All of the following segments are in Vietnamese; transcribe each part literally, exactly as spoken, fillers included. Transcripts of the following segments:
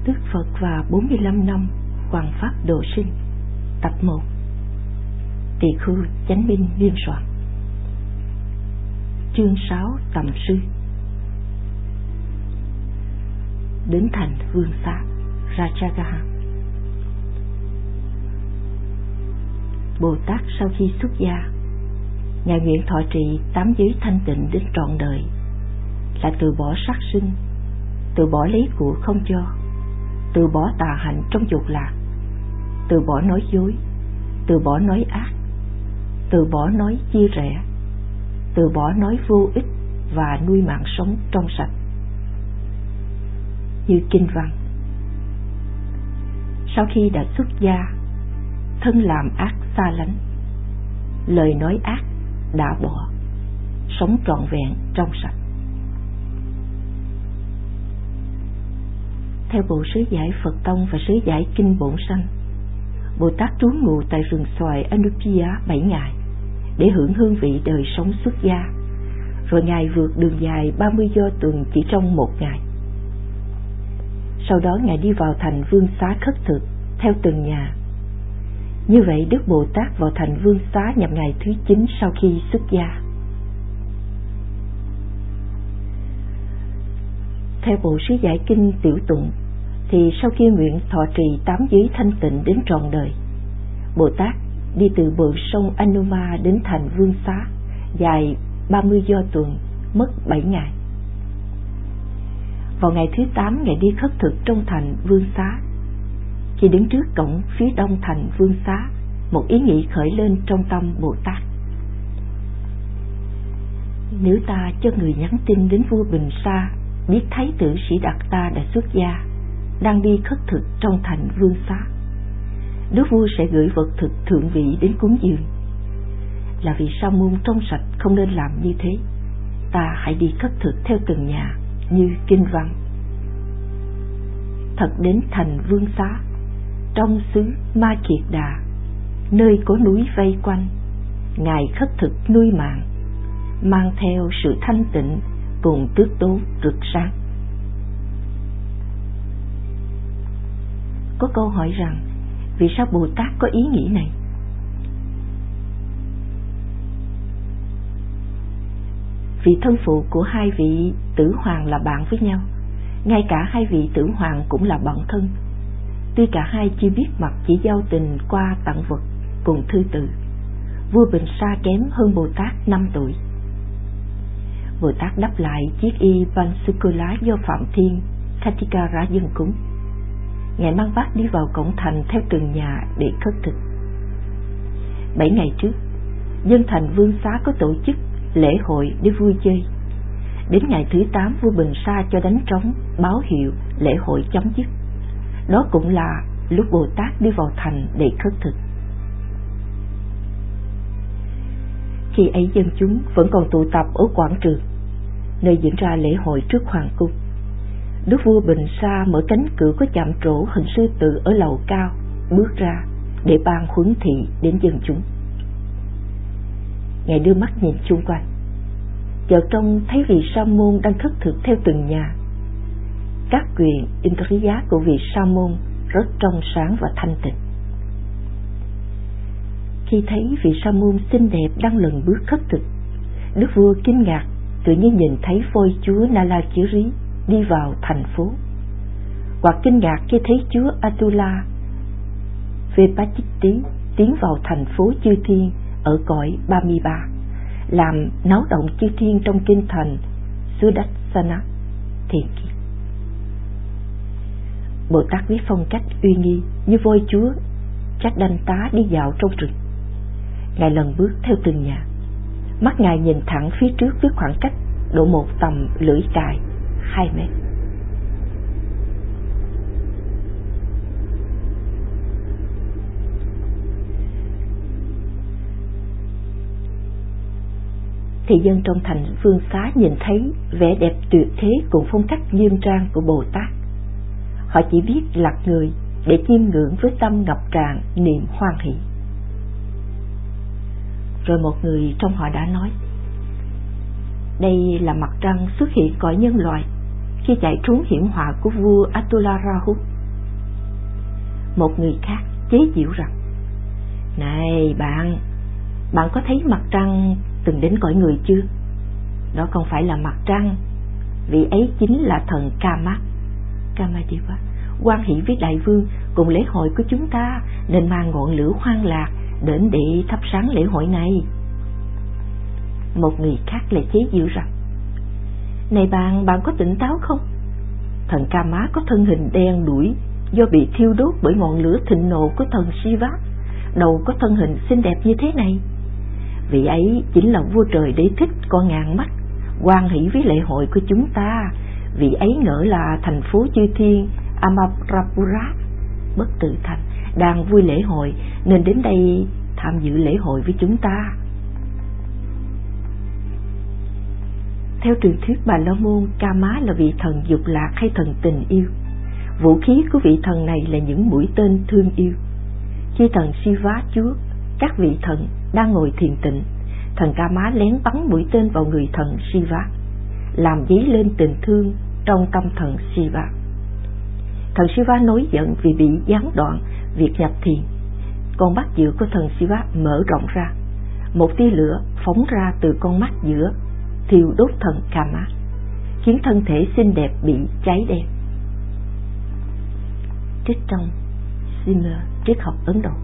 Đức Phật và bốn mươi lăm năm Hoằng Pháp Độ Sinh. Tập một. Tỳ Khu Chánh Minh biên soạn. Chương sáu. Tầm sư. Đến thành Vương Xá, Rajagaha. Bồ Tát sau khi xuất gia, Ngài nguyện thọ trì tám giới thanh tịnh đến trọn đời, là từ bỏ sát sinh, từ bỏ lấy của không cho, từ bỏ tà hạnh trong dục lạc, từ bỏ nói dối, từ bỏ nói ác, từ bỏ nói chia rẽ, từ bỏ nói vô ích và nuôi mạng sống trong sạch. Như kinh văn: sau khi đã xuất gia, thân làm ác xa lánh, lời nói ác đã bỏ, sống trọn vẹn trong sạch. Theo bộ sớ giải Phật Tông và sớ giải Kinh Bổn Sanh, Bồ Tát trú ngụ tại rừng xoài Anupiya bảy ngày để hưởng hương vị đời sống xuất gia, rồi Ngài vượt đường dài ba mươi do tuần chỉ trong một ngày. Sau đó Ngài đi vào thành Vương Xá khất thực theo từng nhà. Như vậy Đức Bồ Tát vào thành Vương Xá nhằm ngày thứ chín sau khi xuất gia. Theo bộ sớ giải Kinh Tiểu Tụng thì sau khi nguyện thọ trì tám giới thanh tịnh đến trọn đời, Bồ Tát đi từ bờ sông Anuma đến thành Vương Xá, dài ba mươi do tuần, mất bảy ngày. Vào ngày thứ tám, Ngài đi khất thực trong thành Vương Xá. Khi đứng trước cổng phía đông thành Vương Xá, một ý nghĩ khởi lên trong tâm Bồ Tát: nếu ta cho người nhắn tin đến vua Bình Sa biết thấy tử sĩ Đạt Ta đã xuất gia, đang đi khất thực trong thành Vương Xá, đức vua sẽ gửi vật thực thượng vị đến cúng dường. Là vì sa môn trong sạch không nên làm như thế. Ta hãy đi khất thực theo từng nhà như kinh văn: thật đến thành Vương Xá, trong xứ Ma Kiệt Đà, nơi có núi vây quanh, Ngài khất thực nuôi mạng, mang theo sự thanh tịnh cùng tước tố rực sáng. Có câu hỏi rằng vì sao Bồ Tát có ý nghĩ này? Vì thân phụ của hai vị tử hoàng là bạn với nhau, ngay cả hai vị tử hoàng cũng là bạn thân. Tuy cả hai chưa biết mặt, chỉ giao tình qua tặng vật cùng thư từ. Vua Bình Sa kém hơn Bồ Tát năm tuổi. Bồ Tát đắp lại chiếc y Vansukula do Phạm Thiên Katikara dân cúng. Ngài mang bát đi vào cổng thành theo từng nhà để khất thực. Bảy ngày trước, dân thành Vương Xá có tổ chức lễ hội để vui chơi. Đến ngày thứ tám, vua Bình Sa cho đánh trống báo hiệu lễ hội chấm dứt. Đó cũng là lúc Bồ Tát đi vào thành để khất thực. Khi ấy dân chúng vẫn còn tụ tập ở quảng trường, nơi diễn ra lễ hội trước hoàng cung. Đức vua Bình Sa mở cánh cửa có chạm trổ hình sư tử ở lầu cao, bước ra để ban huấn thị đến dân chúng. Ngài đưa mắt nhìn chung quanh, chợt trông thấy vị sa môn đang khất thực theo từng nhà. Các quyền Indriya của vị sa môn rất trong sáng và thanh tịnh. Khi thấy vị sa môn xinh đẹp đang lần bước khất thực, đức vua kinh ngạc, tự nhiên nhìn thấy phôi chúa Nalakiri đi vào thành phố, hoặc kinh ngạc khi thấy chúa Atula Vepachiti tiến vào thành phố chư thiên ở cõi ba mươi ba, làm náo động chư thiên trong kinh thành Sudassana thiền kiết. Bồ Tát với phong cách uy nghi như voi chúa chắc đanh tá đi dạo trong rừng. Ngài lần bước theo từng nhà, mắt Ngài nhìn thẳng phía trước với khoảng cách độ một tầm lưỡi cài hai mét. Thì dân trong thành Vương Xá nhìn thấy vẻ đẹp tuyệt thế cùng phong cách nghiêm trang của Bồ Tát. Họ chỉ biết lặt người để chiêm ngưỡng với tâm ngập tràn niềm hoan hỷ. Rồi một người trong họ đã nói: đây là mặt trăng xuất hiện cõi nhân loại khi chạy trốn hiểm họa của vua Atula Rahu. Một người khác chế giễu rằng: Này bạn, bạn có thấy mặt trăng từng đến cõi người chưa? Đó không phải là mặt trăng, vị ấy chính là thần Kamat. Kamadeva hoan hỷ với đại vương cùng lễ hội của chúng ta, nên mang ngọn lửa hoang lạc đến để thắp sáng lễ hội này. Một người khác lại chế giễu rằng: Này bạn, bạn có tỉnh táo không? Thần Kama có thân hình đen đuổi do bị thiêu đốt bởi ngọn lửa thịnh nộ của thần Shiva, đâu có thân hình xinh đẹp như thế này. Vị ấy chính là vua trời Đế Thích con ngàn mắt, hoan hỷ với lễ hội của chúng ta. Vị ấy ngỡ là thành phố chư thiên Amarapura, Bất Tử Thành, đang vui lễ hội nên đến đây tham dự lễ hội với chúng ta. Theo truyền thuyết Bà La Môn, Kama là vị thần dục lạc hay thần tình yêu. Vũ khí của vị thần này là những mũi tên thương yêu. Khi thần Shiva chúa các vị thần đang ngồi thiền tịnh, thần Kama lén bắn mũi tên vào người thần Shiva, làm dấy lên tình thương trong tâm thần Shiva. Thần Shiva nổi giận vì bị gián đoạn việc nhập thiền. Con mắt giữa của thần Shiva mở rộng ra, một tia lửa phóng ra từ con mắt giữa, thiêu đốt thần Kama, khiến thân thể xinh đẹp bị cháy đen. Trích trong Simmer, triết học Ấn Độ.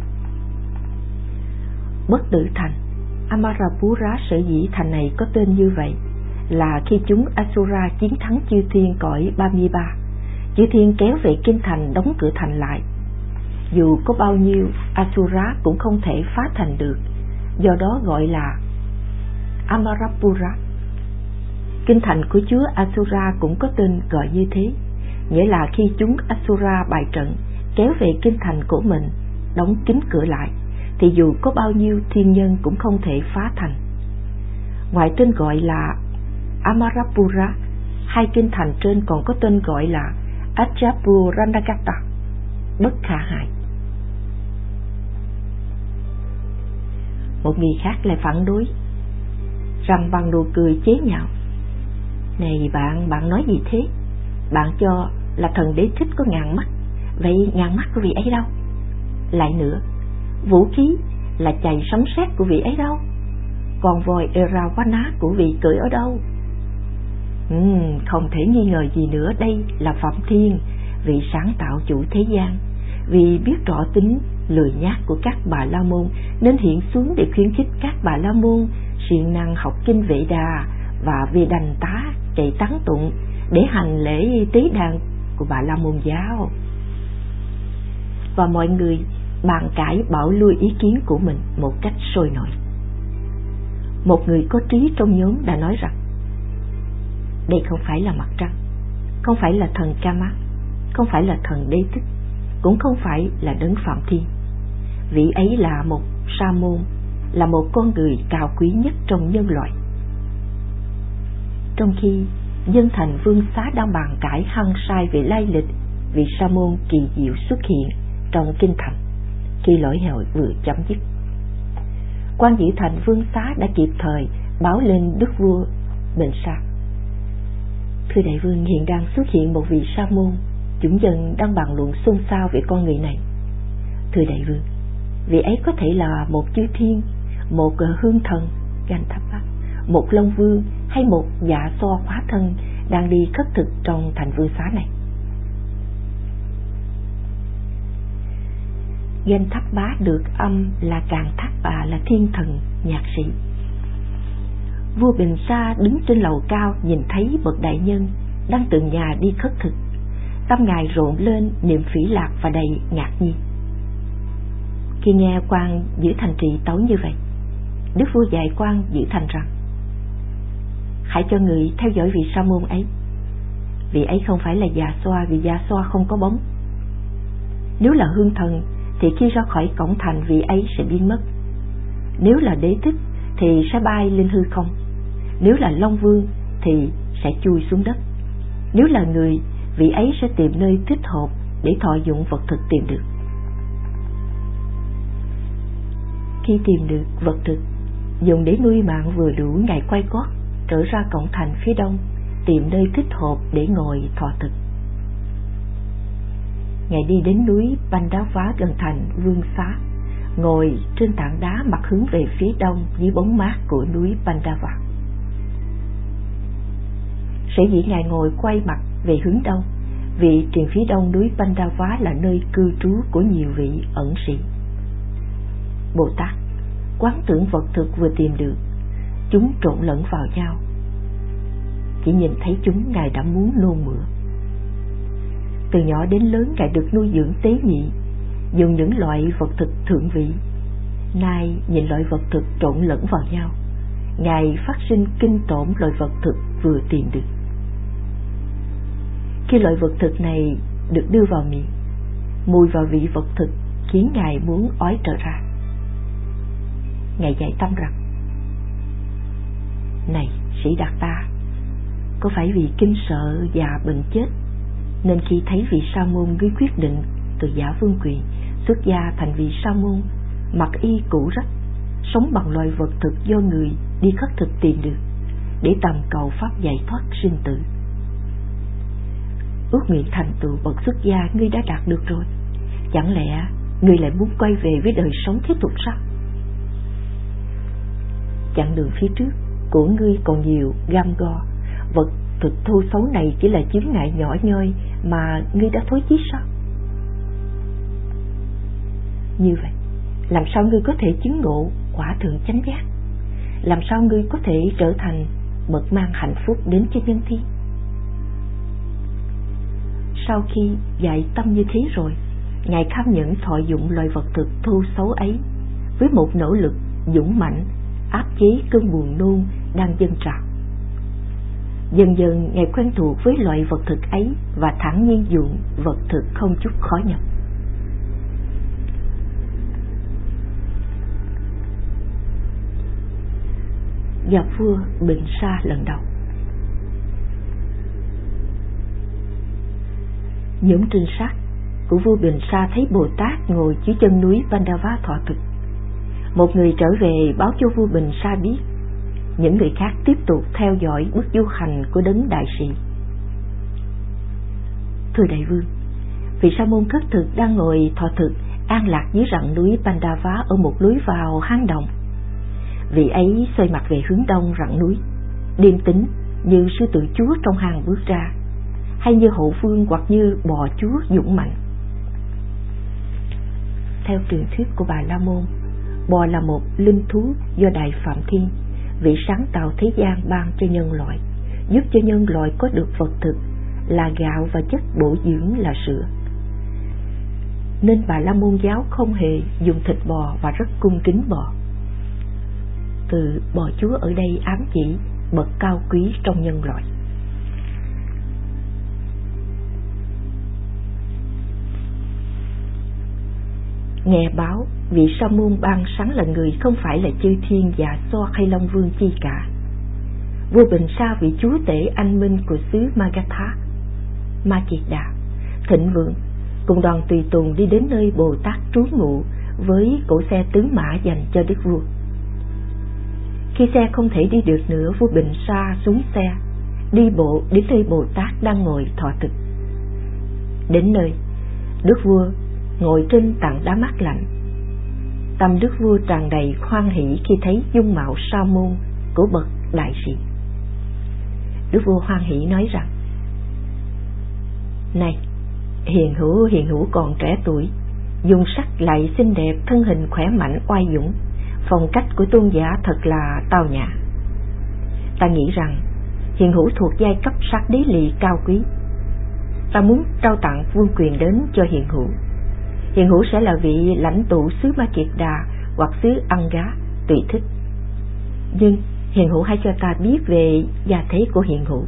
Bất Tử Thành Amarapura, sở dĩ thành này có tên như vậy là khi chúng Asura chiến thắng chư thiên cõi Bamiba, chư thiên kéo về kinh thành đóng cửa thành lại. Dù có bao nhiêu Asura cũng không thể phá thành được, do đó gọi là Amarapura. Kinh thành của chúa Asura cũng có tên gọi như thế, nghĩa là khi chúng Asura bày trận kéo về kinh thành của mình, đóng kín cửa lại, thì dù có bao nhiêu thiên nhân cũng không thể phá thành. Ngoài tên gọi là Amarapura, hai kinh thành trên còn có tên gọi là Achapuranagata, bất khả hại. Một người khác lại phản đối rằng bằng nụ cười chế nhạo: Này bạn, bạn nói gì thế? Bạn cho là thần Đế Thích có ngàn mắt, vậy ngàn mắt của vị ấy đâu? Lại nữa, vũ khí là chày sấm sét của vị ấy đâu? Còn voi Eravana của vị cưỡi ở đâu? Uhm, không thể nghi ngờ gì nữa, đây là Phạm Thiên, vị sáng tạo chủ thế gian. Vì biết rõ tính lười nhác của các Bà La Môn nên hiện xuống để khuyến khích các Bà La Môn siêng năng học kinh Vệ Đà và về đành tá chạy tán tụng để hành lễ tế đàn của Bà La Môn giáo. Và mọi người bàn cãi bảo lui ý kiến của mình một cách sôi nổi. Một người có trí trong nhóm đã nói rằng: Đây không phải là mặt trăng, không phải là thần Kama, không phải là thần Đế Thích, cũng không phải là đấng Phạm Thiên. Vị ấy là một sa môn, là một con người cao quý nhất trong nhân loại. Trong khi dân thành Vương Xá đang bàn cãi hăng say về lai lịch vị sa môn kỳ diệu xuất hiện trong kinh thành, khi lễ hội vừa chấm dứt, quan giữ thành Vương Xá đã kịp thời báo lên đức vua Bình Sa: Thưa đại vương, hiện đang xuất hiện một vị sa môn, chúng dân đang bàn luận xôn xao về con người này. Thưa đại vương, vị ấy có thể là một chư thiên, một hương thần Ganthapa, một long vương hay một dạ xoa hóa thân đang đi khất thực trong thành Vương Xá này. Ganthapa được âm là Càn Thác Bà, là thiên thần nhạc sĩ. Vua Bình Sa đứng trên lầu cao nhìn thấy bậc đại nhân đang từng nhà đi khất thực, tâm ngài rộn lên niềm phỉ lạc và đầy ngạc nhiên. Khi nghe quan giữ thành trì tấu như vậy, đức vua dạy quan giữ thành rằng: Hãy cho người theo dõi vị sa môn ấy. Vị ấy không phải là già xoa, vì già xoa không có bóng. Nếu là hương thần thì khi ra khỏi cổng thành vị ấy sẽ biến mất. Nếu là Đế Thích thì sẽ bay lên hư không. Nếu là long vương thì sẽ chui xuống đất. Nếu là người, vị ấy sẽ tìm nơi thích hợp để thọ dụng vật thực tìm được. Khi tìm được vật thực dùng để nuôi mạng vừa đủ, ngài quay gót trở ra cổng thành phía đông, tìm nơi thích hợp để ngồi thọ thực. Ngài đi đến núi Pandava gần thành Vương Xá, ngồi trên tảng đá mặt hướng về phía đông dưới bóng mát của núi Pandava. Sở dĩ Ngài ngồi quay mặt về hướng đông vì triền phía đông núi Pandava là nơi cư trú của nhiều vị ẩn sĩ. Bồ Tát quán tưởng vật thực vừa tìm được, chúng trộn lẫn vào nhau. Chỉ nhìn thấy chúng, Ngài đã muốn nôn mửa. Từ nhỏ đến lớn, Ngài được nuôi dưỡng tế nhị, dùng những loại vật thực thượng vị. Nay nhìn loại vật thực trộn lẫn vào nhau, Ngài phát sinh kinh tởm loại vật thực vừa tìm được. Khi loại vật thực này được đưa vào miệng, mùi và vị vật thực khiến Ngài muốn ói trở ra. Ngài dạy tâm rằng: này Sĩ Đạt Ta, có phải vì kinh sợ và bệnh chết nên khi thấy vị sa môn ngươi quyết định từ giả vương quyền xuất gia thành vị sa môn, mặc y cũ rách, sống bằng loài vật thực do người đi khất thực tìm được để tầm cầu pháp giải thoát sinh tử? Ước nguyện thành tựu bậc xuất gia ngươi đã đạt được rồi, chẳng lẽ ngươi lại muốn quay về với đời sống thiết tục sao? Chặng đường phía trước của ngươi còn nhiều gam go, vật thực thô xấu này chỉ là chướng ngại nhỏ nhoi mà ngươi đã thối chí sao? Như vậy, làm sao ngươi có thể chứng ngộ quả thượng chánh giác? Làm sao ngươi có thể trở thành bậc mang hạnh phúc đến cho nhân thiên? Sau khi dạy tâm như thế rồi, Ngài kham nhẫn thọ dụng loài vật thực thô xấu ấy với một nỗ lực dũng mạnh áp chế cơn buồn nôn đang dâng trào. Dần dần Ngài quen thuộc với loại vật thực ấy và thản nhiên dụng vật thực không chút khó nhọc. Gặp vua Bình Sa lần đầu. Nhóm trinh sát của vua Bình Sa thấy Bồ Tát ngồi dưới chân núi Pandava thọ thực. Một người trở về báo cho vua Bình Sa biết. Những người khác tiếp tục theo dõi bước du hành của đấng đại sĩ. Thưa đại vương, vị sa môn khất thực đang ngồi thọ thực an lạc dưới rặng núi Pandava ở một lối vào hang động. Vị ấy xoay mặt về hướng đông rặng núi, điềm tĩnh như sư tử chúa trong hang bước ra, hay như hậu phương hoặc như bò chúa dũng mạnh. Theo truyền thuyết của Bà La Môn, bò là một linh thú do Đại Phạm Thiên, vị sáng tạo thế gian, ban cho nhân loại, giúp cho nhân loại có được vật thực là gạo và chất bổ dưỡng là sữa. Nên Bà La Môn giáo không hề dùng thịt bò và rất cung kính bò. Từ bò chúa ở đây ám chỉ bậc cao quý trong nhân loại. Nghe báo vị sa môn ban sáng là người không phải là chư thiên Dạ Xoa hay Long Vương chi cả. Vua Bình Sa, vị chúa tể anh minh của xứ Magadha, Ma Kiệt Đà, thịnh vượng, cùng đoàn tùy tùng đi đến nơi Bồ Tát trú ngụ với cỗ xe tứ mã dành cho đức vua. Khi xe không thể đi được nữa, vua Bình Sa xuống xe, đi bộ đến nơi Bồ Tát đang ngồi thọ thực. Đến nơi, đức vua ngồi trên tảng đá mát lạnh. Tâm đức vua tràn đầy hoan hỷ khi thấy dung mạo sa môn của bậc đại sĩ. Đức vua hoan hỷ nói rằng: này, hiền hữu hiền hữu còn trẻ tuổi, dung sắc lại xinh đẹp, thân hình khỏe mạnh oai dũng, phong cách của tôn giả thật là tao nhã. Ta nghĩ rằng hiền hữu thuộc giai cấp sát đế lì cao quý. Ta muốn trao tặng vương quyền đến cho hiền hữu. Hiền hữu sẽ là vị lãnh tụ xứ Ma Kiệt Đà hoặc xứ Ăn Gá, tùy thích. Nhưng hiền hữu hãy cho ta biết về gia thế của hiền hữu.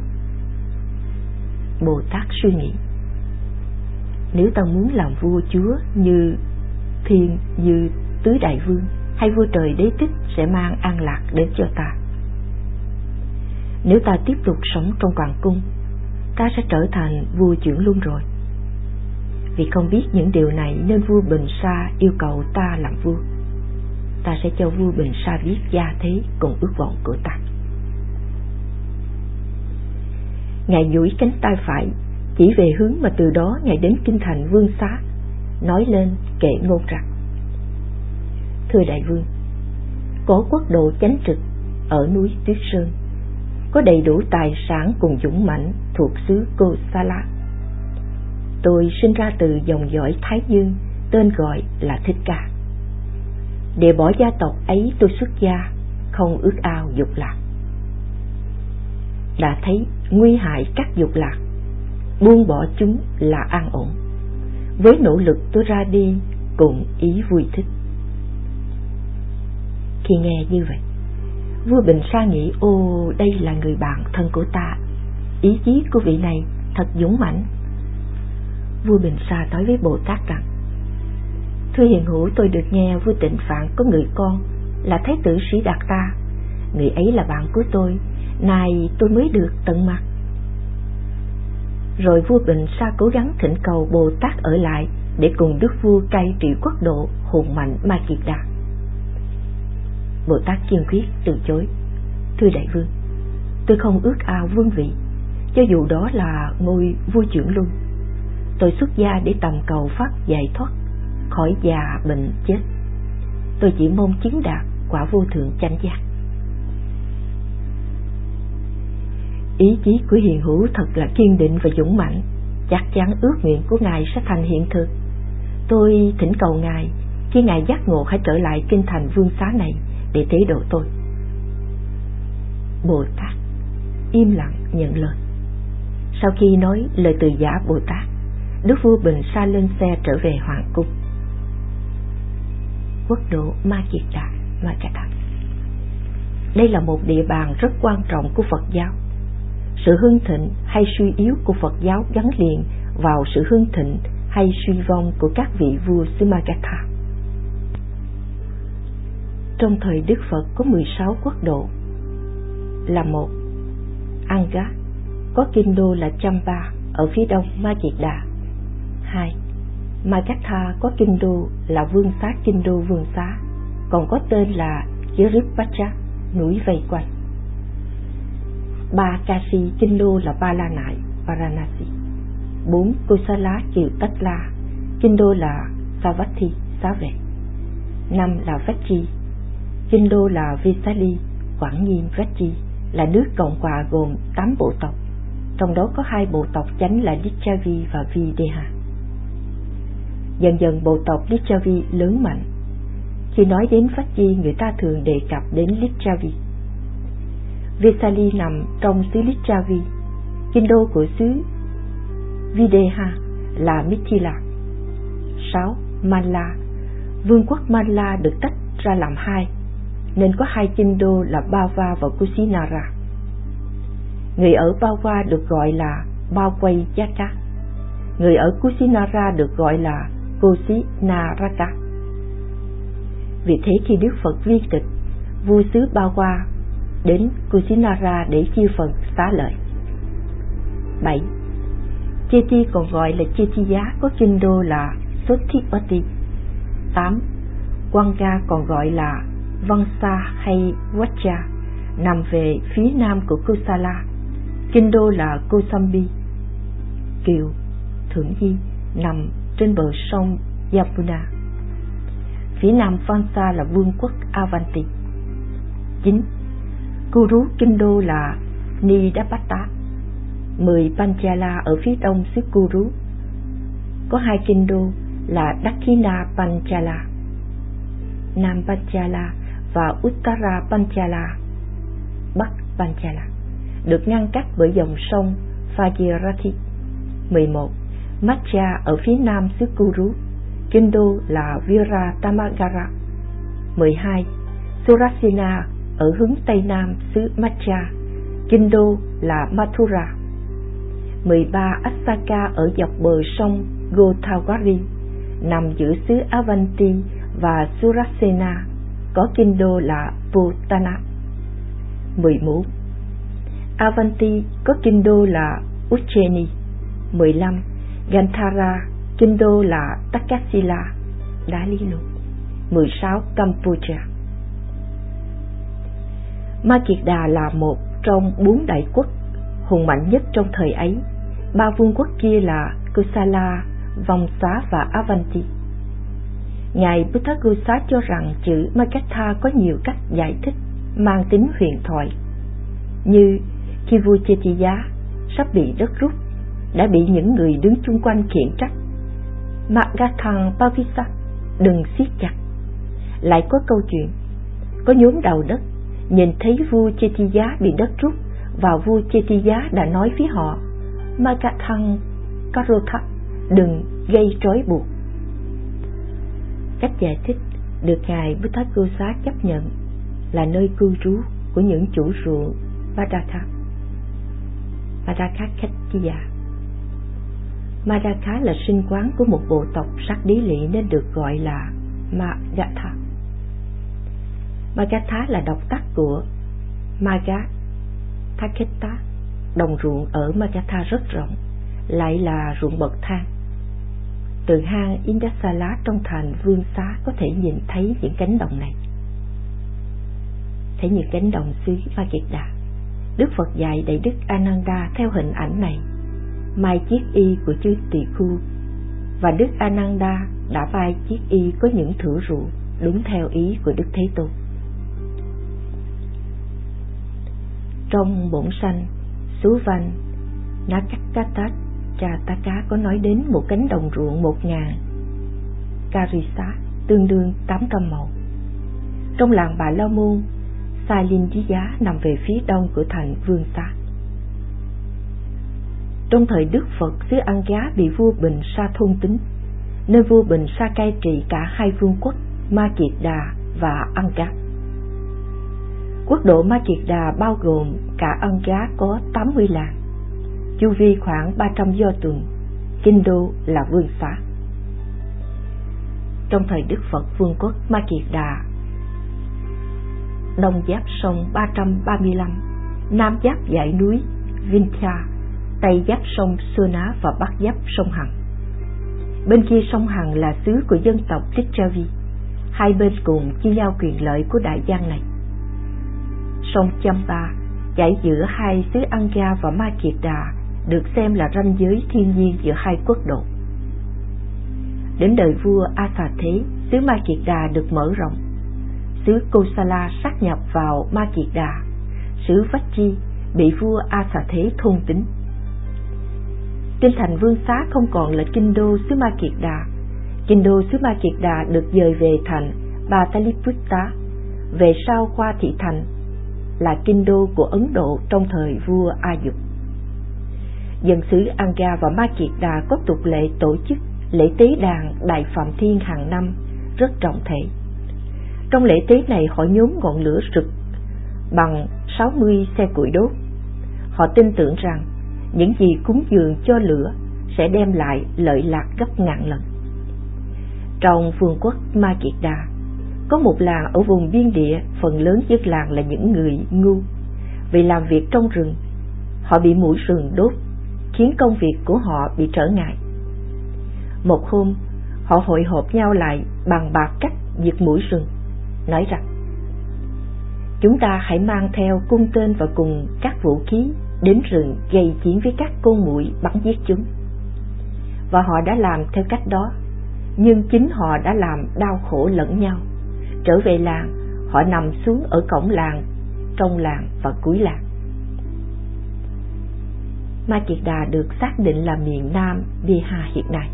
Bồ Tát suy nghĩ: nếu ta muốn làm vua chúa như thiên, như tứ đại vương hay vua trời đế tích sẽ mang an lạc đến cho ta. Nếu ta tiếp tục sống trong hoàng cung, ta sẽ trở thành vua trưởng luôn rồi. Vì không biết những điều này nên vua Bình Sa yêu cầu ta làm vua. Ta sẽ cho vua Bình Sa biết gia thế cùng ước vọng của ta. Ngài duỗi cánh tay phải, chỉ về hướng mà từ đó Ngài đến kinh thành Vương Xá, nói lên kệ ngôn rằng: Thưa đại vương, có quốc độ chánh trực ở núi Tuyết Sơn, có đầy đủ tài sản cùng dũng mãnh thuộc xứ Kosala. Tôi sinh ra từ dòng dõi Thái Dương, tên gọi là Thích Ca. Để bỏ gia tộc ấy tôi xuất gia, không ước ao dục lạc. Đã thấy nguy hại các dục lạc, buông bỏ chúng là an ổn. Với nỗ lực tôi ra đi cùng ý vui thích. Khi nghe như vậy, vua Bình Sa nghĩ: ô, đây là người bạn thân của ta, ý chí của vị này thật dũng mãnh. Vua Bình Sa nói với Bồ Tát rằng: Thưa hiền hữu, tôi được nghe vua Tịnh Phạn có người con là Thái tử Sĩ Đạt Ta. Người ấy là bạn của tôi, nay tôi mới được tận mặt. Rồi vua Bình Sa cố gắng thỉnh cầu Bồ Tát ở lại để cùng đức vua cai trị quốc độ hùng mạnh Ma Kiệt Đà. Bồ Tát kiên quyết từ chối: Thưa đại vương, tôi không ước ao vương vị, cho dù đó là ngôi vua chuyển luân. Tôi xuất gia để tầm cầu pháp giải thoát khỏi già bệnh chết. Tôi chỉ mong chứng đạt quả vô thượng chánh giác. Ý chí của hiền hữu thật là kiên định và dũng mãnh, chắc chắn ước nguyện của ngài sẽ thành hiện thực. Tôi thỉnh cầu ngài, khi ngài giác ngộ hãy trở lại kinh thành Vương Xá này để tế độ tôi. Bồ Tát im lặng nhận lời. Sau khi nói lời từ giả Bồ Tát, đức vua Bình Sa lên xe trở về hoàng cung. Quốc độ Ma Kiệt Đà, Ma Kiệt Đà. Đây là một địa bàn rất quan trọng của Phật giáo. Sự hưng thịnh hay suy yếu của Phật giáo gắn liền vào sự hưng thịnh hay suy vong của các vị vua xứ Magadha. Trong thời Đức Phật có mười sáu quốc độ là: một. Anga, có kinh đô là Champa ở phía đông Ma Kiệt Đà. Hai. Magadha có kinh đô là Vương Xá Kinh Đô Vương Xá, còn có tên là Kirippacha, núi vây quanh. Ba. Kashi, kinh đô là Ba La Nại, Varanasi. Bốn. Kosala, Kiều Tất La, kinh đô là Savatthi, Xá Vệ. Năm là Vachi, kinh đô là Vesali, Quảng Nhiên, Vachi, là nước cộng hòa gồm tám bộ tộc, trong đó có hai bộ tộc chánh là Licchavi và Videha. Dần dần bộ tộc Licchavi lớn mạnh. Khi nói đến Vachi, người ta thường đề cập đến Licchavi. Vesali nằm trong xứ Licchavi. Kinh đô của xứ Videha là Mithila. Sáu. Malla, vương quốc Malla được tách ra làm hai, nên có hai kinh đô là Bava và Kusinara. Người ở Bava được gọi là bao quay Jaka, người ở Kusinara được gọi là Kusinaraka. Vì thế khi Đức Phật viên tịch, vua xứ Bava đến Kusinara để chia phần xá lợi. Bảy. Cheti còn gọi là Chetiya, có kinh đô là Sotipati. Tám. Wanga còn gọi là Vangsa hay Vacha, nằm về phía nam của Kosala, kinh đô là Kosambi. Kiều, Thượng Di, nằm trên bờ sông Yamuna. Phía nam Vangsa là vương quốc Avanti. Chín. Kuru, kinh đô là Nidapata. Mười. Panchala ở phía đông xứ Kuru, có hai kinh đô là Dakkina Panchala, Nam Panchala và Uttara Panchala, Bắc Panchala, được ngăn cách bởi dòng sông Bhagirathi. Mười một. Macha ở phía nam xứ Kuru, kinh đô là Viratamagara. Mười hai. Surasena ở hướng tây nam xứ Macha, kinh đô là Mathura. Mười ba. Asaka ở dọc bờ sông Godavari, nằm giữa xứ Avanti và Surasena, có kinh đô là Potana. Mười bốn. Avanti có kinh đô là Ujjaini. Mười lăm. Gandhara, kinh đô là Takasila, Đá Lý Lục. Mười sáu. Campuchia. Ma Kiệt Đà là một trong bốn đại quốc hùng mạnh nhất trong thời ấy, ba vương quốc kia là Kosala, Vamsa và Avanti. Ngài Buddhaghosa cho rằng chữ Magadha có nhiều cách giải thích mang tính huyền thoại, như khi vua Chettiya sắp bị đất rút đã bị những người đứng chung quanh khiển trách: Magathang Pavisa, đừng siết chặt. Lại có câu chuyện có nhóm đầu đất nhìn thấy vua Chettiya bị đất rút và vua Chettiya đã nói với họ: Magathang Karotha, đừng gây trói buộc. Cách giải thích được ngài Buddhaghosa chấp nhận là nơi cư trú của những chủ ruộng Madaka, Madaka Khettiya. Madaka là sinh quán của một bộ tộc sắc đế lị nên được gọi là Magadha. Magadha là đọc tắt của Maga Thaketa. Đồng ruộng ở Magadha rất rộng, lại là ruộng bậc thang. Từ hang Indasala trong thành Vương Xá có thể nhìn thấy những cánh đồng này. Thấy những cánh đồng xứ Magadha, Đức Phật dạy Đại Đức Ananda theo hình ảnh này mai chiếc y của chư tỳ khu, và Đức Ananda đã vai chiếc y có những thửa ruộng đúng theo ý của Đức Thế Tôn. Trong bổn sanh Suvan Nakakata Chataka có nói đến một cánh đồng ruộng một ngàn Karisa, tương đương tám trăm mẫu. Trong làng Bà La Môn, Salinjiya nằm về phía đông của thành Vương Xá. Trong thời Đức Phật, xứ Anga bị vua Bình Sa thôn tính, nên vua Bình Sa cai trị cả hai vương quốc Ma Kiệt Đà và Anga. Quốc độ Ma Kiệt Đà bao gồm cả Anga có tám mươi làng, chu vi khoảng ba trăm do tuần, kinh đô là Vương Xá. Trong thời Đức Phật, vương quốc Ma Kiệt Đà đông giáp sông ba trăm ba mươi lăm, nam giáp dãy núi Vindhya, tây giáp sông Sona và bắc giáp sông Hằng. Bên kia sông Hằng là xứ của dân tộc Licchavi. Hai bên cùng chia nhau quyền lợi của đại giang này. Sông Champa chảy giữa hai xứ Anga và Ma Kiệt Đà được xem là ranh giới thiên nhiên giữa hai quốc độ. Đến đời vua Asa Thế, xứ Ma Kiệt Đà được mở rộng. Xứ Kosala sát nhập vào Ma Kiệt Đà. Xứ Vachi bị vua Asa Thế thôn tính. Kinh thành Vương Xá không còn là kinh đô xứ Ma Kiệt Đà. Kinh đô xứ Ma Kiệt Đà được dời về thành Pataliputta, về sau qua thị thành là kinh đô của Ấn Độ trong thời vua A Dục. Dân xứ Anga và Ma Kiệt Đà có tục lệ tổ chức lễ tế đàn Đại Phạm Thiên hàng năm rất trọng thể. Trong lễ tế này họ nhốm ngọn lửa rực bằng sáu mươi xe củi đốt. Họ tin tưởng rằng những gì cúng dường cho lửa sẽ đem lại lợi lạc gấp ngàn lần. Trong vương quốc Ma Kiệt Đà có một làng ở vùng biên địa, phần lớn dân làng là những người ngu. Vì làm việc trong rừng, họ bị muỗi rừng đốt, khiến công việc của họ bị trở ngại. Một hôm, họ hội họp nhau lại bàn bạc cách diệt muỗi rừng, nói rằng: chúng ta hãy mang theo cung tên và cùng các vũ khí đến rừng gây chiến với các con muỗi, bắn giết chúng. Và họ đã làm theo cách đó, nhưng chính họ đã làm đau khổ lẫn nhau. Trở về làng, họ nằm xuống ở cổng làng, trong làng và cuối làng. Ma Kiệt Đà được xác định là miền Nam Bihar hiện nay.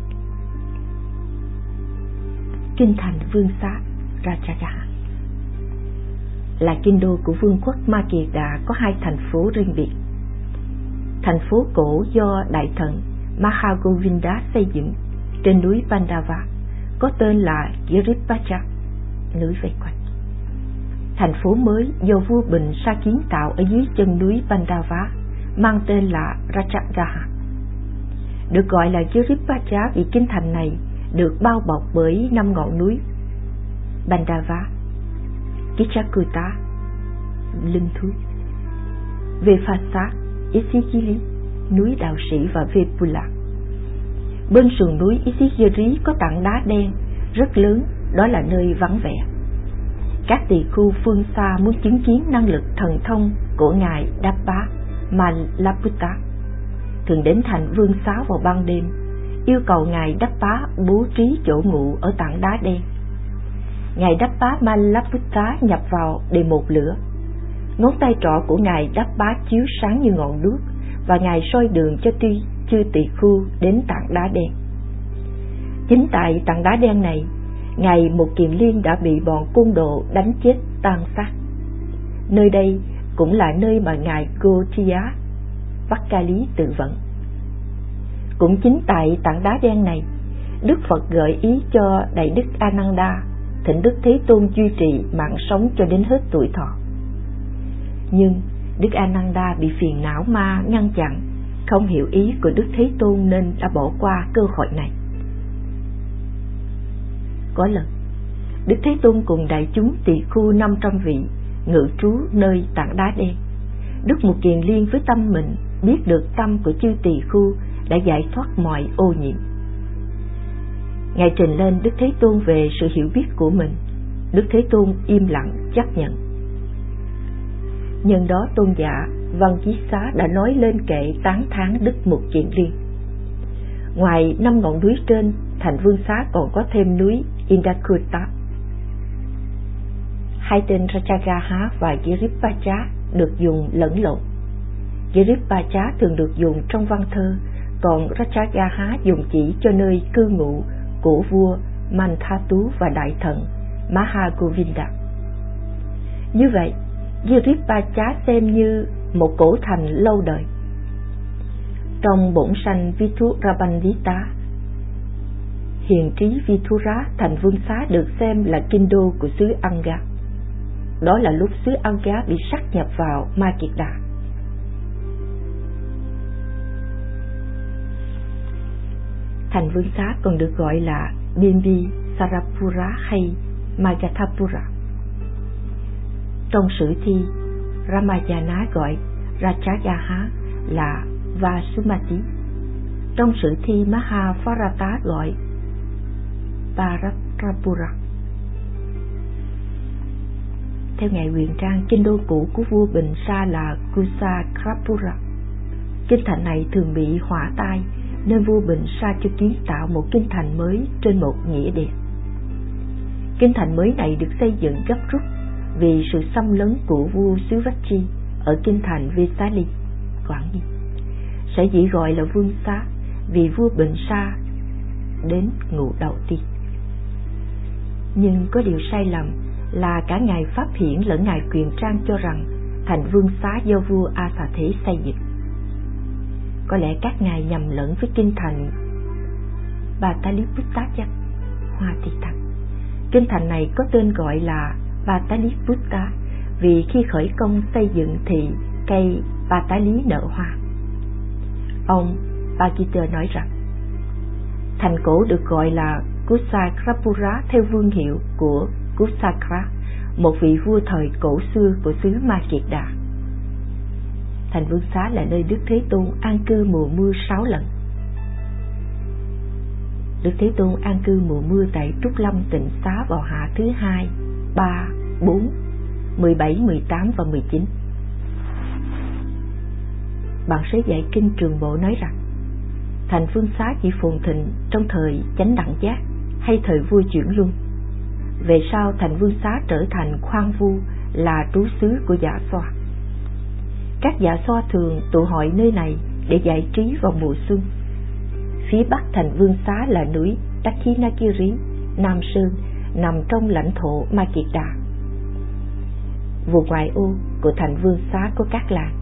Kinh thành Vương Xá Rajagaha là kinh đô của vương quốc Ma Kiệt Đà, có hai thành phố riêng biệt. Thành phố cổ do đại thần Mahagovinda xây dựng trên núi Pandava có tên là Girippacha, núi vây quanh. Thành phố mới do vua Bình Sa kiến tạo ở dưới chân núi Pandava mang tên là Rajagaha. Được gọi là Girippacha vì kinh thành này được bao bọc bởi năm ngọn núi Pandava, Kichakuta, Linh Thú, Vefasa, Isigiri, núi đạo sĩ và Vepula. Bên sườn núi Isigiri có tảng đá đen rất lớn, đó là nơi vắng vẻ. Các tỳ khu phương xa muốn chứng kiến năng lực thần thông của ngài Dabba Malaputta thường đến thành Vương Xá vào ban đêm, yêu cầu ngài Đắp Bá bố trí chỗ ngủ ở tảng đá đen. Ngài Đắp Bá Malaputta nhập vào đề một lửa. Ngón tay trỏ của ngài Đắp Bá chiếu sáng như ngọn đuốc, và ngài soi đường cho tuy chư tỳ khu đến tảng đá đen. Chính tại tảng đá đen này, ngài Một Kiền Liên đã bị bọn côn đồ đánh chết tan xác. Nơi đây cũng là nơi mà ngài Gotiya Vakali tự vẫn. Cũng chính tại tảng đá đen này, Đức Phật gợi ý cho Đại Đức Ananda thỉnh Đức Thế Tôn duy trì mạng sống cho đến hết tuổi thọ. Nhưng Đức Ananda bị phiền não ma ngăn chặn, không hiểu ý của Đức Thế Tôn nên đã bỏ qua cơ hội này. Có lần, Đức Thế Tôn cùng đại chúng tỳ khu năm trăm vị ngự trú nơi tảng đá đen. Đức Một Kiền Liên với tâm mình biết được tâm của chư tỳ khu đã giải thoát mọi ô nhiễm. Ngài trình lên Đức Thế Tôn về sự hiểu biết của mình. Đức Thế Tôn im lặng chấp nhận. Nhân đó tôn giả Văn Chí Xá đã nói lên kệ tán thán Đức Một Kiền Liên. Ngoài năm ngọn núi trên, thành Vương Xá còn có thêm núi Indakuta. Hai tên Rajagaha và Giripacha được dùng lẫn lộn. Giripacha thường được dùng trong văn thơ, còn Rajagaha dùng chỉ cho nơi cư ngụ của vua Manthatu và đại thần Mahagovinda. Như vậy, Giripacha xem như một cổ thành lâu đời. Trong bổn sanh Vithurabandita, hiền trí Vithura, thành Vương Xá được xem là kinh đô của xứ Anga. Đó là lúc xứ Anga bị sát nhập vào Ma Kiệt Đà. Thành Vương Xá còn được gọi là Bimbi Sarapura hay Magathapura. Trong sử thi, Ramayana gọi Rajagaha là Vasumati. Trong sử thi Mahabharata gọi Bharatrapura. Theo ngài Huyền Trang, kinh đô cũ của vua Bình Sa là Kusakrapura. Kinh thành này thường bị hỏa tai, nên vua Bình Sa cho kiến tạo một kinh thành mới trên một nghĩa địa. Kinh thành mới này được xây dựng gấp rút vì sự xâm lấn của vua xứ Vachi ở kinh thành Vesali, Quảng Ninh. Sở dĩ gọi là Vương Xá vì vua Bình Sa đến ngụ đầu tiên. Nhưng có điều sai lầm là cả ngài Pháp Hiển lẫn ngài Quyền Trang cho rằng thành Vương Xá do vua A Xà Thế xây dựng. Có lẽ các ngài nhầm lẫn với kinh thành Pataliputta chắc, Hoa Thị Thành. Kinh thành này có tên gọi là Pataliputta vì khi khởi công xây dựng thì cây Patali nở hoa. Ông Bagita nói rằng thành cổ được gọi là Kusakrapura theo vương hiệu của Kusakra, một vị vua thời cổ xưa của xứ Ma Kiệt Đà. Thành Vương Xá là nơi Đức Thế Tôn an cư mùa mưa sáu lần. Đức Thế Tôn an cư mùa mưa tại Trúc Lâm Tịnh Xá vào hạ thứ hai, ba, bốn, mười bảy, mười tám và mười chín. Bản sớ dạy kinh Trường Bộ nói rằng thành Vương Xá chỉ phồn thịnh trong thời Chánh Đẳng Giác hay thời vua chuyển luân. Về sau thành Vương Xá trở thành khoan vu là trú xứ của Dạ Xoa. Các Dạ Xoa thường tụ hội nơi này để giải trí vào mùa xuân. Phía bắc thành Vương Xá là núi Dakshinagiri, Nam Sơn, nằm trong lãnh thổ Ma Kiệt Đà. Vùng ngoại ô của thành Vương Xá có các làng.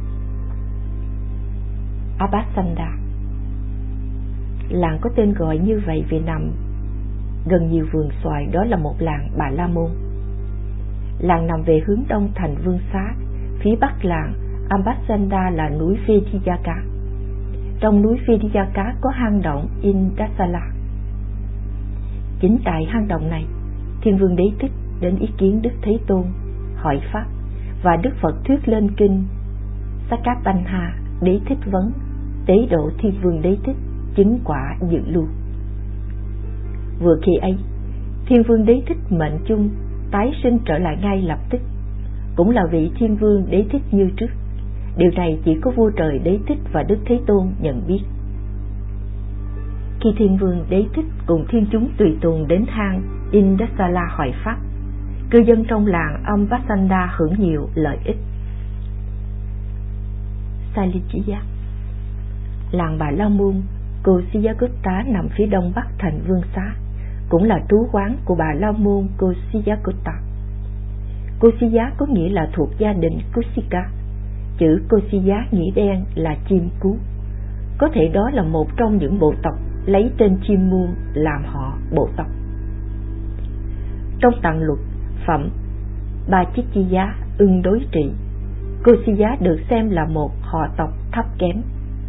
Abhasanda. Làng có tên gọi như vậy vì nằm gần nhiều vườn xoài, đó là một làng Bà La Môn. Làng nằm về hướng đông thành Vương Xá, phía bắc làng Abhasanda là núi Vediyaka. Trong núi Vediyaka có hang động Indasala. Chính tại hang động này, Thiên Vương Đế Thích đến ý kiến Đức Thế Tôn, hỏi pháp, và Đức Phật thuyết lên kinh Sakapanya. Đế Thích vấn, tế độ Thiên Vương Đế Thích chứng quả dự lưu. Vừa khi ấy, Thiên Vương Đế Thích mệnh chung tái sinh trở lại ngay lập tức, cũng là vị Thiên Vương Đế Thích như trước, Điều này chỉ có vua trời Đế Thích và Đức Thế Tôn nhận biết. Khi Thiên Vương Đế Thích cùng thiên chúng tùy tùng đến hang Indasala hỏi pháp, cư dân trong làng Ambasanda hưởng nhiều lợi ích. Salichiya, làng Bà La Môn, Kosiyagutta nằm phía đông bắc thành Vương Xá, cũng là trú quán của Bà La Môn Kosiyagutta. Kosiya có nghĩa là thuộc gia đình Kusika. Chữ Kosiya nghĩa đen là chim cú. Có thể đó là một trong những bộ tộc lấy tên chim muông làm họ bộ tộc. Trong tạng luật phẩm Ba Chiết Chi Giá ưng đối trị, Kosiya được xem là một họ tộc thấp kém.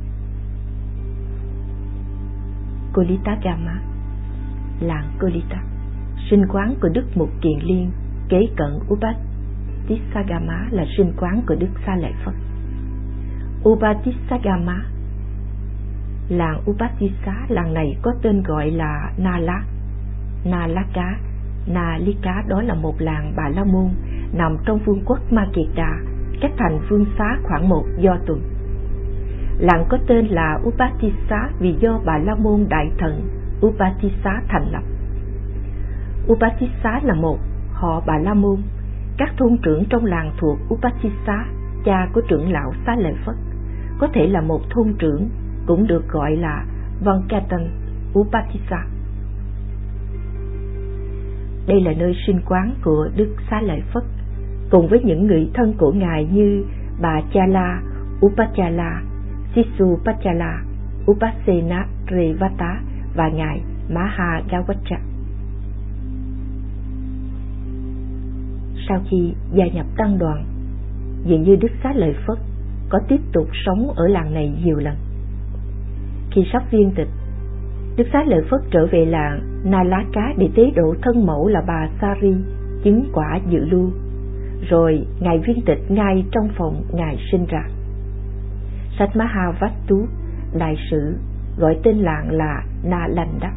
Kolitagama, làng Kolita, sinh quán của Đức Mục Kiền Liên, kế cận Upatisagama là sinh quán của Đức Sa Lợi Phất. Upatisagama, làng Upatisa, làng này có tên gọi là Nala, Nalaka, Nalika, đó là một làng Bà La Môn nằm trong vương quốc Ma Kiệt Đà, cách thành Vương Xá khoảng một do tuần. Làng có tên là Upatisa vì do Bà La Môn Đại Thần Upatisa thành lập. Upatisa là một họ Bà La Môn. Các thôn trưởng trong làng thuộc Upatisa, cha của trưởng lão Xá Lợi Phất, có thể là một thôn trưởng, cũng được gọi là Vankatan Upatisa. Đây là nơi sinh quán của Đức Xá Lợi Phất, cùng với những người thân của ngài như bà Chala Upachala, Sisupachala, Upasena Revata và ngài Mahagawacha. Sau khi gia nhập tăng đoàn, dường như Đức Xá Lợi Phất có tiếp tục sống ở làng này nhiều lần. Khi sắp viên tịch, Đức Xá Lợi Phất trở về làng Nalaka để tế độ thân mẫu là bà Sari chứng quả dự lưu, rồi ngài viên tịch ngay trong phòng ngài sinh ra. Sách Mahavatu đại sử gọi tên làng là Nalanda.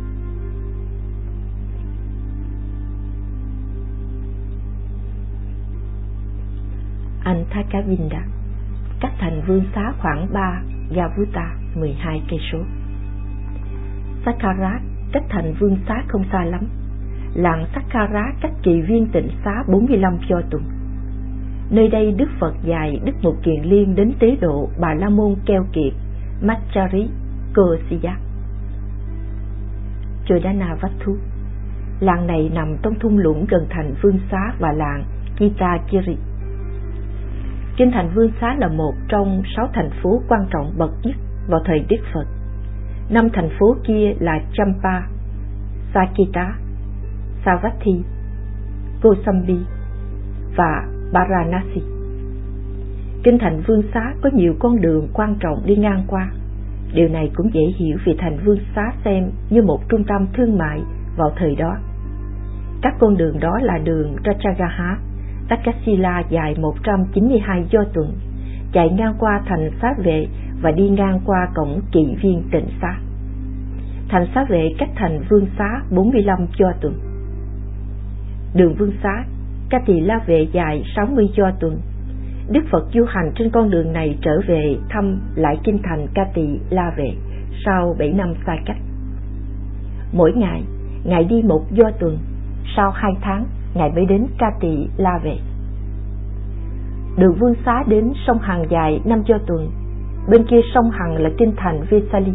Anthakavinda, cách thành Vương Xá khoảng ba Gavuta mười hai cây số. Sakkara, cách thành Vương Xá không xa lắm. Làng Sakkara cách Kỳ Viên Tịnh Xá bốn mươi lăm cho tuần. Nơi đây Đức Phật dạy Đức Mục Kiền Liên đến tế độ Bà La Môn keo kiệt Machari Kosiya. Chodanavatu, làng này nằm trong thung lũng gần thành Vương Xá và làng Kitakiri. Kinh thành Vương Xá là một trong sáu thành phố quan trọng bậc nhất vào thời Đức Phật. Năm thành phố kia là Champa, Saketa, Savatthi, Kosambi và Varanasi. Kinh thành Vương Xá có nhiều con đường quan trọng đi ngang qua. Điều này cũng dễ hiểu vì thành Vương Xá xem như một trung tâm thương mại vào thời đó. Các con đường đó là đường Rajagaha, Takasila dài một trăm chín mươi hai do tuần, chạy ngang qua thành Xá Vệ và đi ngang qua cổng Kỵ Viên Tịnh Xá. Thành Xá Vệ cách thành Vương Xá bốn mươi lăm do tuần. Đường Vương Xá Kati La Vệ dài sáu mươi do tuần. Đức Phật du hành trên con đường này trở về thăm lại kinh thành Kati La Vệ sau bảy năm xa cách. Mỗi ngày, ngài đi một do tuần, sau hai tháng ngài mới đến Kati La Vệ. Đường Vương Xá đến sông Hằng dài năm do tuần, bên kia sông Hằng là kinh thành Vesali.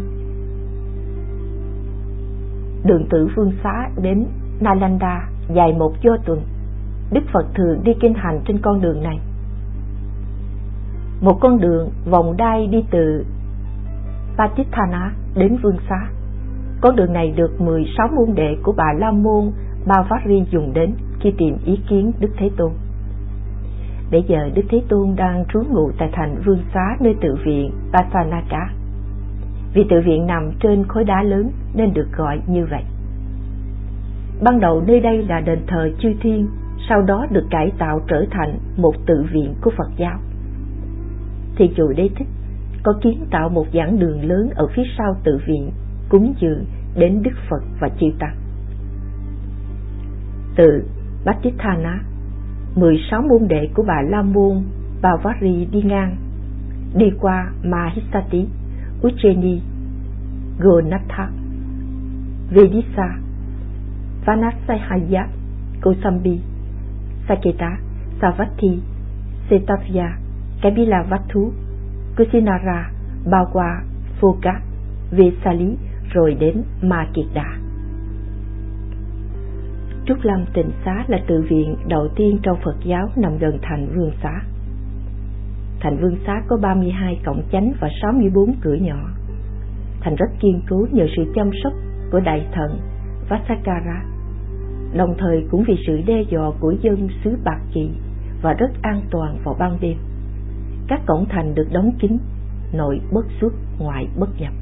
Đường Tử Vương Xá đến Nalanda dài một do tuần. Đức Phật thường đi kinh hành trên con đường này. Một con đường vòng đai đi từ Patithana đến Vương Xá. Con đường này được mười sáu môn đệ của Bà La Môn Bavari dùng đến khi tìm ý kiến Đức Thế Tôn. Bây giờ Đức Thế Tôn đang trú ngụ tại thành Vương Xá nơi tự viện Pasanaka. Vì tự viện nằm trên khối đá lớn nên được gọi như vậy. Ban đầu nơi đây là đền thờ chư thiên, sau đó được cải tạo trở thành một tự viện của Phật giáo. Thì chủ Đế Thích có kiến tạo một giảng đường lớn ở phía sau tự viện, cúng dường đến Đức Phật và chư tăng. Từ Patithana, mười sáu môn đệ của Bà La Môn Bavari đi ngang đi qua Mahissati, Ujjaini, Gonatha, Vedisa, Vanasahaya, Kosambi, Saketa, Savatthi, Setavya, Kapilavatthu, Kusinara, bao qua Phoka, Vesali rồi đến Ma Kiệt Đà. Trúc Lâm Tịnh Xá là tự viện đầu tiên trong Phật giáo nằm gần thành Vương Xá. Thành Vương Xá có ba mươi hai cổng chánh và sáu mươi bốn cửa nhỏ. Thành rất kiên cố nhờ sự chăm sóc của đại thần Vassakara, đồng thời cũng vì sự đe dọa của dân xứ Bạc Kỳ và rất an toàn vào ban đêm. Các cổng thành được đóng kín, nội bất xuất, ngoại bất nhập.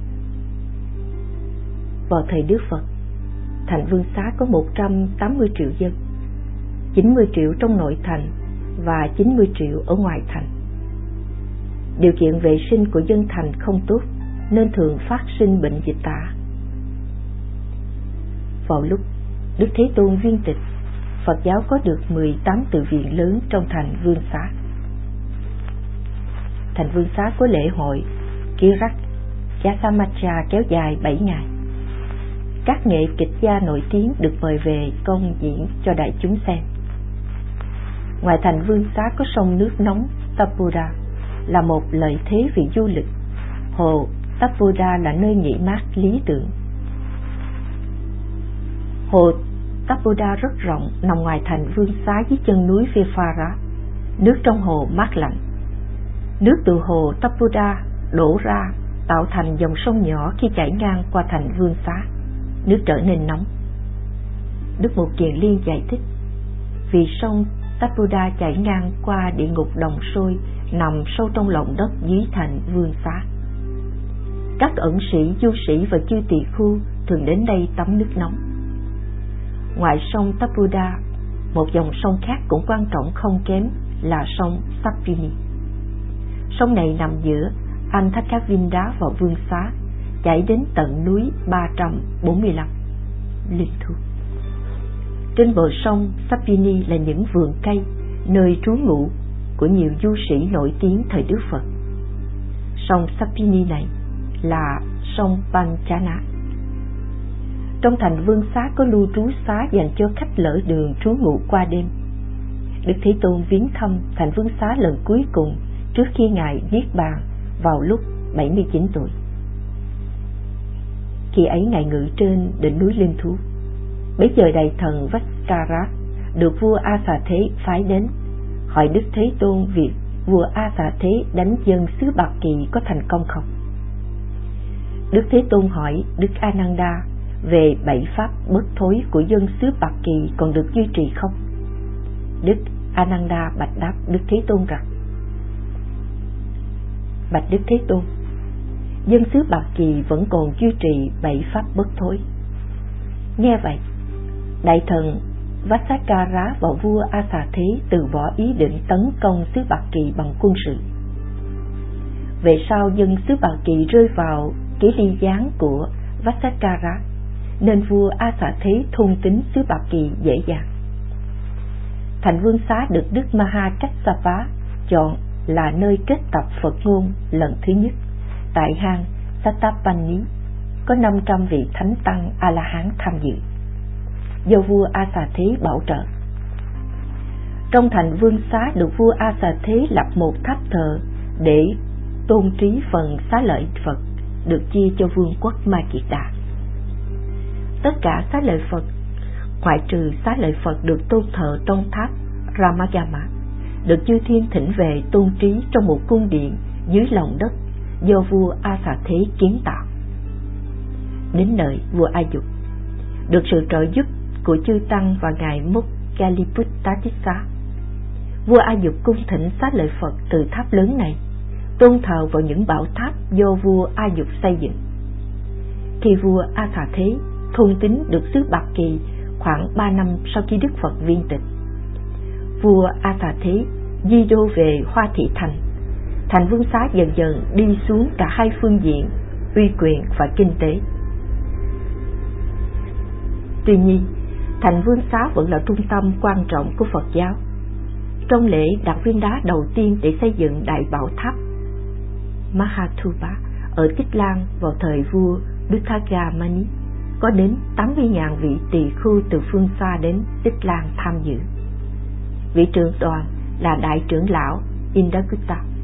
Vào thời Đức Phật, thành Vương Xá có một trăm tám mươi triệu dân, chín mươi triệu trong nội thành và chín mươi triệu ở ngoài thành. Điều kiện vệ sinh của dân thành không tốt nên thường phát sinh bệnh dịch tả. Vào lúc Đức Thế Tôn viên tịch, Phật giáo có được mười tám tự viện lớn trong thành Vương Xá. Thành Vương Xá có lễ hội Kirat Jasamacha kéo dài bảy ngày. Các nghệ kịch gia nổi tiếng được mời về công diễn cho đại chúng xem. Ngoài thành Vương Xá có sông nước nóng Tapoda là một lợi thế vì du lịch. Hồ Tapoda là nơi nghỉ mát lý tưởng. Hồ Tapoda rất rộng, nằm ngoài thành Vương Xá dưới chân núi Vefara. Nước trong hồ mát lạnh. Nước từ hồ Tapoda đổ ra tạo thành dòng sông nhỏ khi chảy ngang qua thành Vương Xá. Nước trở nên nóng. Đức Mục Kiền Liên giải thích, vì sông Tapoda chảy ngang qua địa ngục đồng sôi nằm sâu trong lòng đất dưới thành Vương Xá. Các ẩn sĩ, du sĩ và chư tỳ khu thường đến đây tắm nước nóng. Ngoài sông Tapoda, một dòng sông khác cũng quan trọng không kém là sông Sapini. Sông này nằm giữa Anthakavinda và Vương Xá, chảy đến tận núi ba trăm bốn mươi lăm Linh Thu. Trên bờ sông Sapini là những vườn cây, nơi trú ngụ của nhiều du sĩ nổi tiếng thời Đức Phật. Sông Sapini này là sông Panchana. Trong thành Vương Xá có lưu trú xá dành cho khách lỡ đường trú ngụ qua đêm. Đức Thế Tôn viếng thăm thành Vương Xá lần cuối cùng trước khi Ngài niết bàn vào lúc bảy mươi chín tuổi. Khi ấy Ngài ngự trên đỉnh núi Linh Thú. Bấy giờ đại thần Vaskara được vua A Xà Thế phái đến, hỏi Đức Thế Tôn việc vua A Xà Thế đánh dân xứ Bạc Kỳ có thành công không. Đức Thế Tôn hỏi Đức Ananda về bảy pháp bất thối của dân xứ Bạc Kỳ còn được duy trì không. Đức Ananda bạch đáp Đức Thế Tôn rằng: Bạch Đức Thế Tôn, dân xứ Bạc Kỳ vẫn còn duy trì bảy pháp bất thối. Nghe vậy, đại thần Vassakara và vua A Xà Thế từ bỏ ý định tấn công xứ Bạc Kỳ bằng quân sự. Về sau dân xứ Bạc Kỳ rơi vào kế ly gián của Vassakara, nên vua A Xà Thế thôn tính xứ Bạc Kỳ dễ dàng. Thành Vương Xá được Đức Maha Kassapa chọn là nơi kết tập Phật ngôn lần thứ nhất. Tại hang Satapani có năm trăm vị thánh tăng A-la-hán tham dự, do vua A Xà Thế bảo trợ. Trong thành Vương Xá được vua A Xà Thế lập một tháp thờ để tôn trí phần xá lợi Phật được chia cho vương quốc Ma Kiệt Đà. Tất cả xá lợi Phật, ngoại trừ xá lợi Phật được tôn thờ trong tháp Ramagama, được chư thiên thỉnh về tôn trí trong một cung điện dưới lòng đất do vua A Xà Thế kiến tạo. Đến đời vua A Dục, được sự trợ giúp của chư tăng và ngài Mokkaliputtachisa, vua A Dục cung thỉnh xá lợi Phật từ tháp lớn này, tôn thờ vào những bảo tháp do vua A Dục xây dựng. Khi vua A Xà Thế thôn tính được xứ Bạc Kỳ khoảng ba năm sau khi Đức Phật viên tịch, vua A Xà Thế di đô về Hoa Thị Thành. Thành Vương Xá dần dần đi xuống cả hai phương diện, uy quyền và kinh tế. Tuy nhiên, thành Vương Xá vẫn là trung tâm quan trọng của Phật giáo. Trong lễ đặt viên đá đầu tiên để xây dựng Đại Bảo Tháp, Mahathupa ở Tích Lan vào thời vua Dutthagamani, có đến tám mươi nghìn vị tỳ khưu từ phương xa đến Tích Lan tham dự. Vị trưởng đoàn là đại trưởng lão Indakutta.